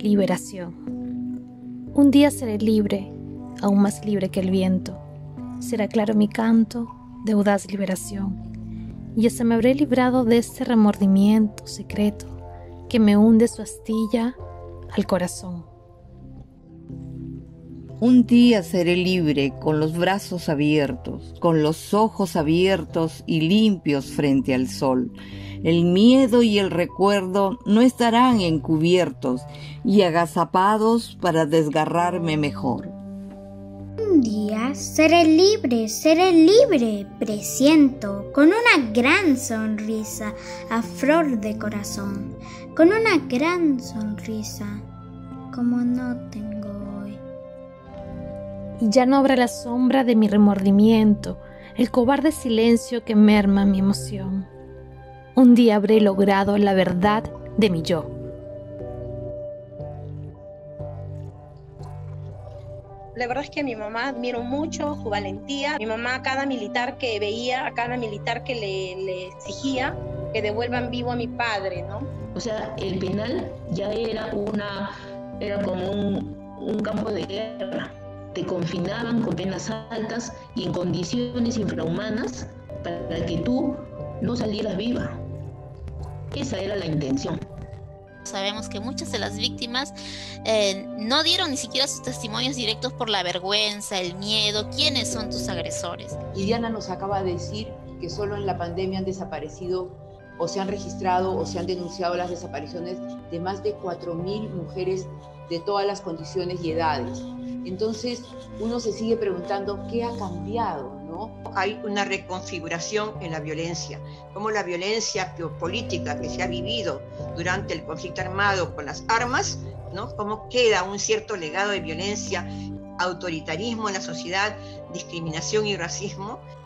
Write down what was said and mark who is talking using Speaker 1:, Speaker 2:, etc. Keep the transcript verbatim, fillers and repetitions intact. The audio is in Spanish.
Speaker 1: Liberación. Un día seré libre, aún más libre que el viento. Será claro mi canto de audaz liberación. Y hasta me habré librado de este remordimiento secreto que me hunde su astilla al corazón.
Speaker 2: Un día seré libre con los brazos abiertos, con los ojos abiertos y limpios frente al sol. El miedo y el recuerdo no estarán encubiertos y agazapados para desgarrarme mejor.
Speaker 3: Un día seré libre, seré libre, presiento, con una gran sonrisa a flor de corazón, con una gran sonrisa como no tengo hoy.
Speaker 1: Y ya no habrá la sombra de mi remordimiento, el cobarde silencio que merma mi emoción. Un día habré logrado la verdad de mi yo.
Speaker 4: La verdad es que a mi mamá admiro mucho su valentía. Mi mamá a cada militar que veía, a cada militar que le, le exigía que devuelvan vivo a mi padre, ¿no?
Speaker 5: O sea, el penal ya era, una, era como un, un campo de guerra. Te confinaban con penas altas y en condiciones infrahumanas para que tú no salieras viva. Esa era la intención.
Speaker 6: Sabemos que muchas de las víctimas eh, no dieron ni siquiera sus testimonios directos por la vergüenza, el miedo. ¿Quiénes son tus agresores?
Speaker 7: Y Diana nos acaba de decir que solo en la pandemia han desaparecido o se han registrado o se han denunciado las desapariciones de más de cuatro mil mujeres de todas las condiciones y edades. Entonces uno se sigue preguntando qué ha cambiado, ¿no?
Speaker 8: Hay una reconfiguración en la violencia, como la violencia política que se ha vivido durante el conflicto armado con las armas, ¿no? Cómo queda un cierto legado de violencia, autoritarismo en la sociedad, discriminación y racismo.